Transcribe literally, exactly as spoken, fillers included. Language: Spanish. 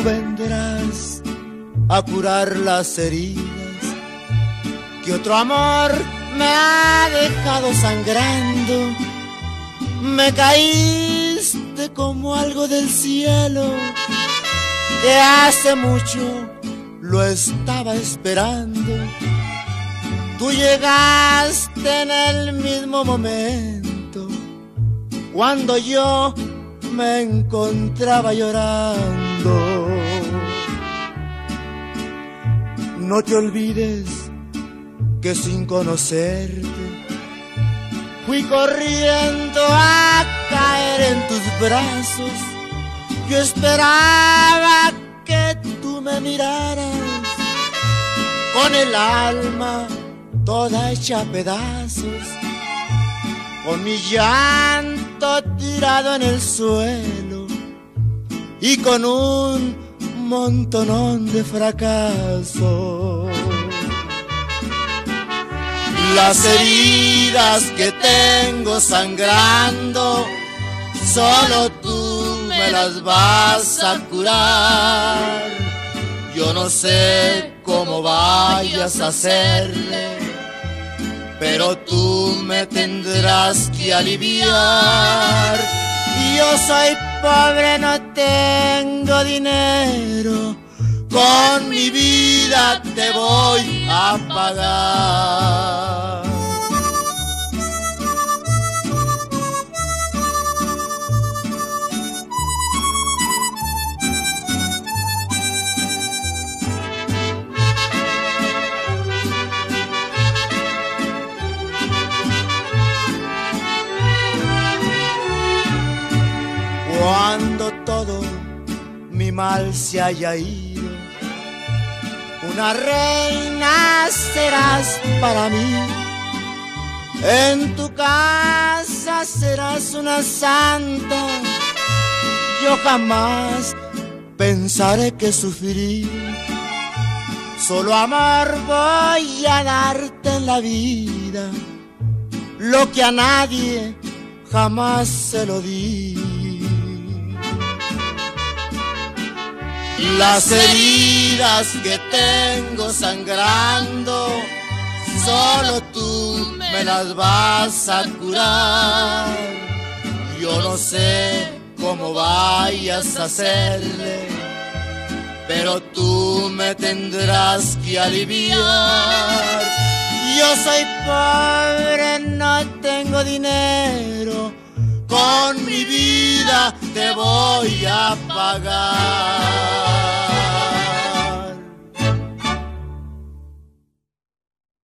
vendrás a curar las heridas que otro amor me ha dejado sangrando. Me caíste como algo del cielo que hace mucho lo estaba esperando. Tú llegaste en el mismo momento cuando yo me encontraba llorando. No te olvides que sin conocerte fui corriendo a caer en tus brazos. Yo esperaba que tú me miraras con el alma toda hecha a pedazos, con mi llanto tirado en el suelo y con un montonón de fracasos. Las heridas que tengo sangrando, solo tú me las vas a curar. Yo no sé cómo vayas a hacerle, pero tú me tendrás que aliviar. Yo soy pobre, no tengo dinero, con mi vida te voy a pagar. Cuando todo mi mal se haya ido, una reina serás para mí. En tu casa serás una santa. Yo jamás pensaré que sufrí. Solo amor voy a darte en la vida, lo que a nadie jamás se lo di. Las heridas que tengo sangrando, solo tú me las vas a curar. Yo no sé cómo vayas a hacerle, pero tú me tendrás que aliviar. Yo soy pobre, no tengo dinero, con mi vida te voy a pagar.